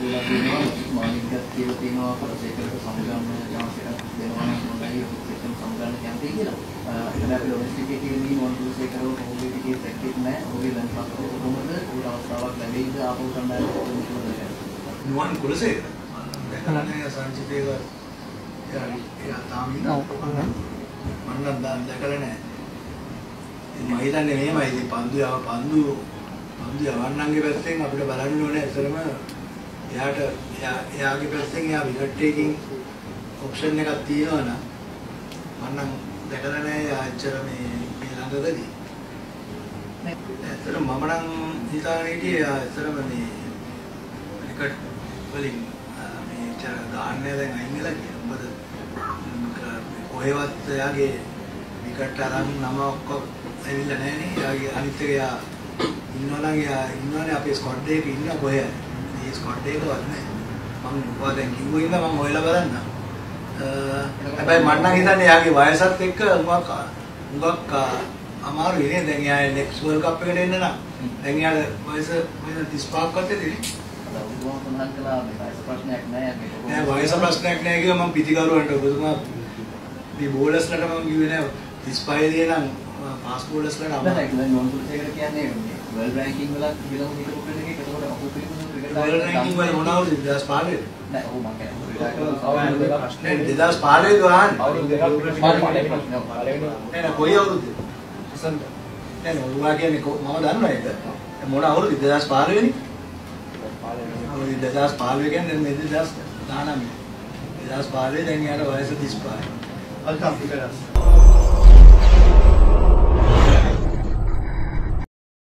කියලා දෙනවා මානිකත් කියලා තියෙනවා කරසේකලට සමුගන්න chance එකක් දෙනවා නම් හොඳයි ඔක්කොම සමුගන්න කැමති කියලා. එතන අපි ඩොමෙස්ටික් එකේ මේ මොන්ටුසේ කරව ඔහුගේ ටිකේ පැකේජ් නැහැ. ඔහුගේ ලන්ච් පාස් කොහොමද උඩ අවස්ථාවක් ලැබෙයිද ආපහු කණ්ඩායම කොහොමද කරන්නේ? නුවන් කුලසේකර දැකලා නැහැ සංචිතේක යා තාම ඉන්නවා මම නම් දැකලා නැහැ. මම හිතන්නේ මෙහෙමයි ඉතින් පන්දු යවන්නන්ගේ පැත්තෙන් අපිට බලන්න ඕනේ ඇත්තටම එයාගේ පැත්තෙන් එයා විකට් එකකින් ඔප්ෂන් එකක් තියෙනවා නම් මම නම් දැකලා නැහැ ආච්චර මේ ළඟකදී. ඇත්තටම මම නම් හිතාගෙන හිටියේ ඇත්තටම මේ විකට් වලින් මේ චර දාන්නේ දැන් අයින් වෙලා කියලා. මොකද කොහෙවත් එයාගේ විකට් අරන් නම ඔක්කොම ඇවිල්ලා නැහැ නේ. එයාගේ අනිත් එක එයා ඉන්නවනේ අපේ ස්ක්වොඩ් එකේ ඉන්න කොහෙද? මේ ස්ක්වොඩ් එකවත් නැහැ. මම දැන් කිව්ව ඉන්න මම හොයලා බලන්න. හැබැයි මම නම් හිතන්නේ එයාගේ වයසත් එක්ක උඟක් අමාරු ඉන්නේ. දැන් එයා නෙක්ස්ට් වර්ල්ඩ් කප් එකට එන්න නම් දැන් එයාට වයස 35ක් වත්තේ තියෙන්නේ. උගුම කළා මේ වයස ප්‍රශ්නයක් නැහැ. නෑ වයස ප්‍රශ්නයක් නැහැ කියලා මම පිටිකරුවන්ට ඔබතුමා මේ බෝලර්ස්ලට මම කිව්වේ නෑ 35 දී නම් පාස් බෝලර්ස්ලට අමාරුයි. දැන් මොන්ටුසේකට කියන්නේ වර්ල්ඩ් රෑන්කින් වල කියලා හිතපු කෙනෙක් ඒකට අපු පිළිතුරු ක්‍රිකට් වර්ල්ඩ් රෑන්කින් වල මොනවද 2005 නෑ ඔව් මම කියන්නේ 2005 ගාන අවුරුදු දෙකක් නෑ කොයි අවුරුද්ද සන්ත නෑ ඔයා කියන්නේ මම දන්නවා ඒක මොන අවුරුද්ද 2005 වෙනි 2015 කියන්නේ මේ 2019 2015 දැන් යාට වයස 35 අල්කම් පිටරස්